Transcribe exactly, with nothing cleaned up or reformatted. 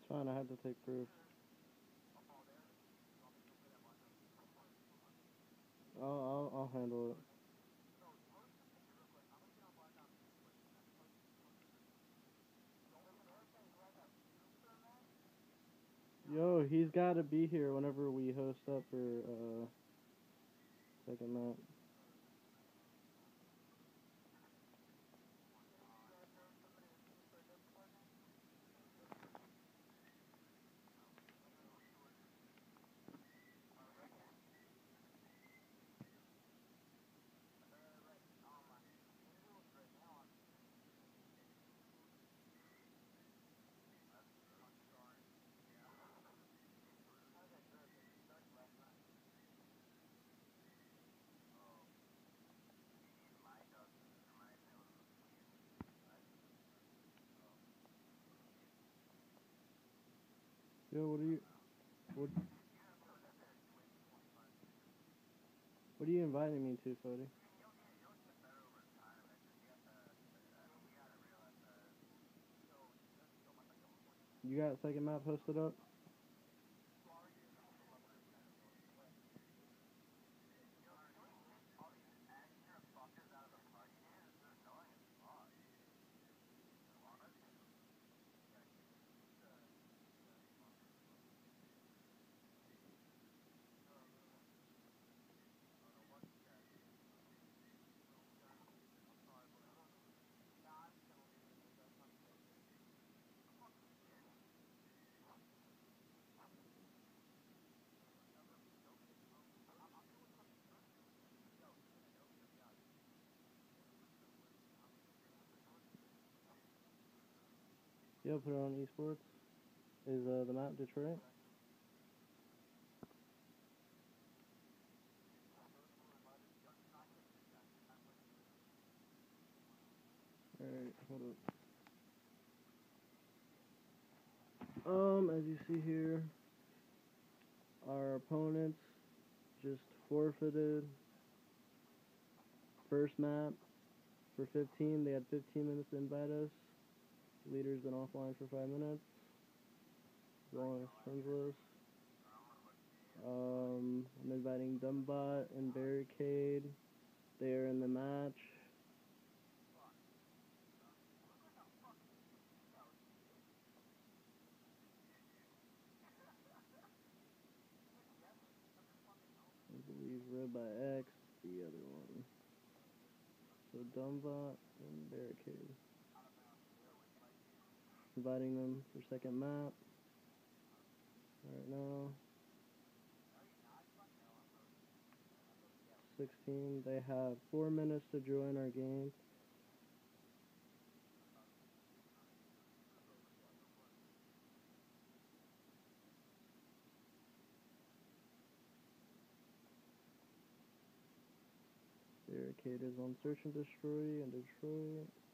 It's fine, I had to take proof. I'll, I'll, I'll handle it. Yo, he's gotta be here whenever we host up for, uh, second map. Yo, what are you, what, what are you inviting me to, Fody? You got second map hosted up? Yo, put it on esports. Is, uh, the map Detroit? Alright, hold up. Um, as you see here, our opponents just forfeited first map for fifteen. They had fifteen minutes to invite us. Leader's been offline for five minutes. Long friends list. Um, I'm inviting Dumbot and Barricade. They are in the match. I believe Red by X, the other one. So Dumbot and Barricade. Inviting them for second map. Right now. sixteen. They have four minutes to join our game. Barricade is on search and destroy in Detroit.